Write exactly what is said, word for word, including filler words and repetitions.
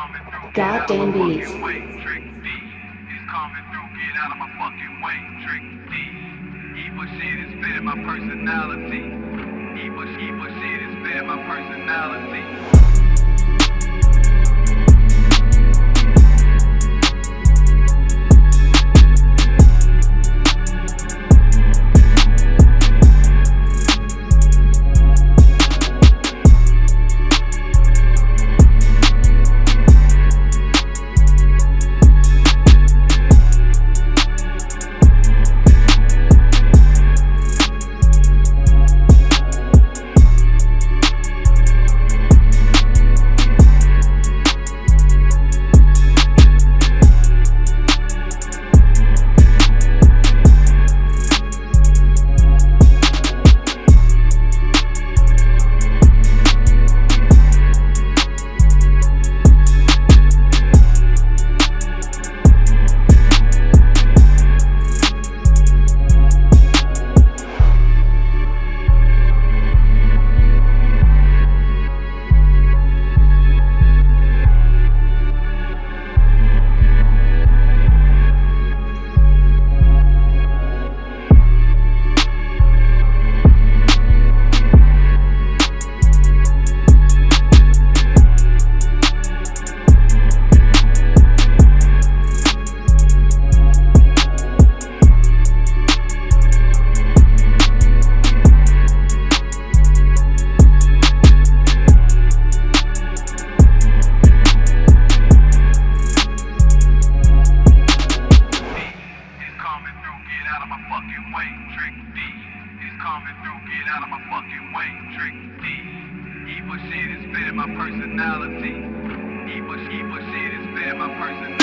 Goddan beats. Trick D. He's coming through, get out of my fucking way. Trick D. Evil shit is fitting my personality. Evil, evil shit is fitting my personality. Trick D. He's coming through, get out of my fucking way. Trick D. Evil shit is fitting my personality. Evil, evil shit is fitting my personality.